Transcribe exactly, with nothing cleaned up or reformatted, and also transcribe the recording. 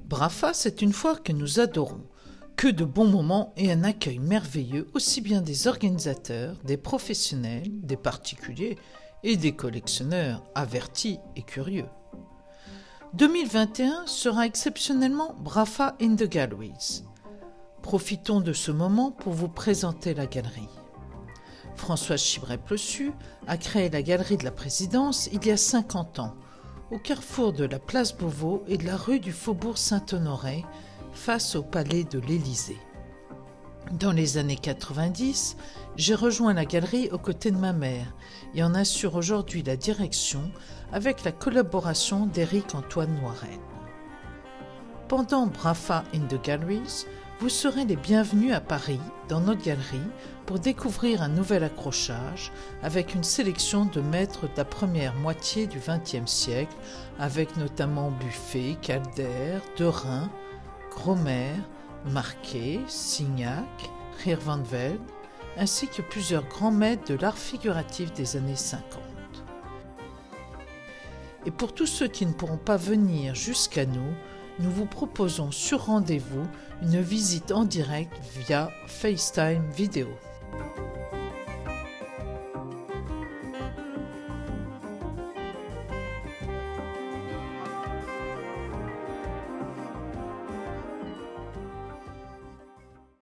Brafa, c'est une foire que nous adorons. Que de bons moments et un accueil merveilleux aussi bien des organisateurs, des professionnels, des particuliers et des collectionneurs avertis et curieux. deux mille vingt et un sera exceptionnellement Brafa in the Galleries. Profitons de ce moment pour vous présenter la galerie. Françoise Chibret-Plessus a créé la Galerie de la Présidence il y a cinquante ans, au carrefour de la place Beauvau et de la rue du Faubourg Saint-Honoré, face au palais de l'Élysée. Dans les années quatre-vingt-dix, j'ai rejoint la galerie aux côtés de ma mère et en assure aujourd'hui la direction avec la collaboration d'Éric-Antoine Noirenne. Pendant Brafa in the Galleries, vous serez les bienvenus à Paris, dans notre galerie, pour découvrir un nouvel accrochage avec une sélection de maîtres de la première moitié du vingtième siècle, avec notamment Buffet, Calder, Derain, Gromer, Marquet, Signac, Geert Van Velde, ainsi que plusieurs grands maîtres de l'art figuratif des années cinquante. Et pour tous ceux qui ne pourront pas venir jusqu'à nous, nous vous proposons sur rendez-vous une visite en direct via FaceTime vidéo.